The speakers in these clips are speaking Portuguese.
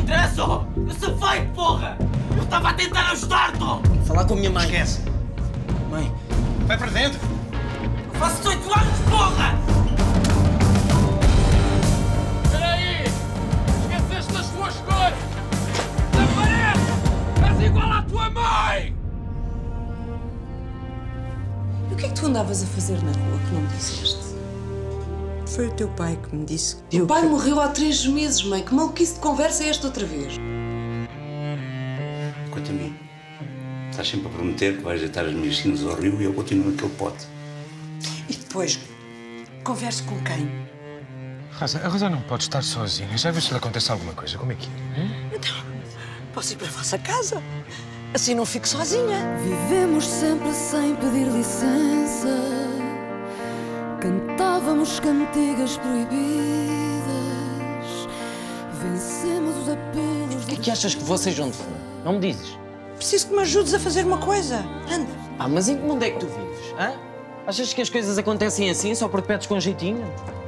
interessa! Eu sou feito, porra! Eu estava a tentar ajudar-te! Falar com a minha mãe. Esquece. Mãe. Vai para dentro. Eu faço 18 anos, porra! Espera aí! Esqueceste das tuas cores! Desaparece! És igual à tua mãe! E o que é que tu andavas a fazer na rua que não me disseste? Foi o teu pai que me disse O pai morreu há 3 meses, mãe. Que maluquice de conversa é esta outra vez? Quanto a mim, estás sempre a prometer que vais deitar as minhas cinzas ao rio e eu continuo naquele pote. E depois, converso com quem? A Rosa não pode estar sozinha. Já viste se lhe acontece alguma coisa? Como é que é? Então, posso ir para a vossa casa? Assim não fico sozinha. Vivemos sempre sem pedir licença. Cantávamos cantigas proibidas. Vencemos os apelos. O que é que achas que vou seja onde for? Não me dizes? Preciso que me ajudes a fazer uma coisa. Anda. Mas em que mundo é que tu vives? Hã? Achas que as coisas acontecem assim só porque pedes com jeitinho?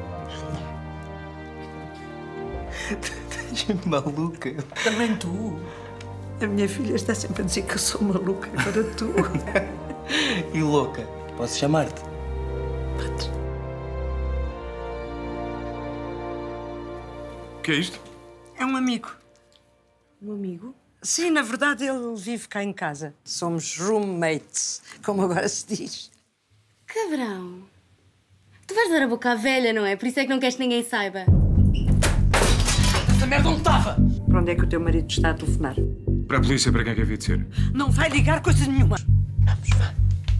Estás maluca. Também tu. A minha filha está sempre a dizer que eu sou maluca. Agora tu. E louca? Posso chamar-te? O que é isto? É um amigo. Um amigo? Sim, na verdade ele vive cá em casa. Somos roommates, como agora se diz. Cabrão. Tu vais dar a boca à velha, não é? Por isso é que não queres que ninguém saiba. Essa merda onde estava? Para onde é que o teu marido está a telefonar? Para a polícia, para quem é que havia de ser? Não vai ligar coisa nenhuma. Vamos, vá.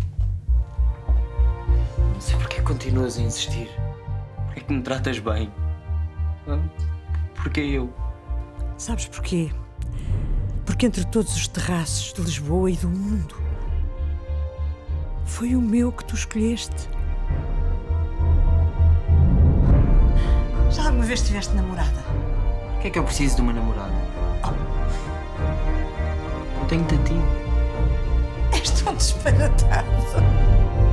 Não sei porque continuas a insistir. Porquê que me tratas bem? Porquê eu? Sabes porquê? Porque entre todos os terraços de Lisboa e do mundo, foi o meu que tu escolheste. Já alguma vez tiveste namorada? Porquê é que eu preciso de uma namorada? Eu tenho-te a ti. És tão disparatado.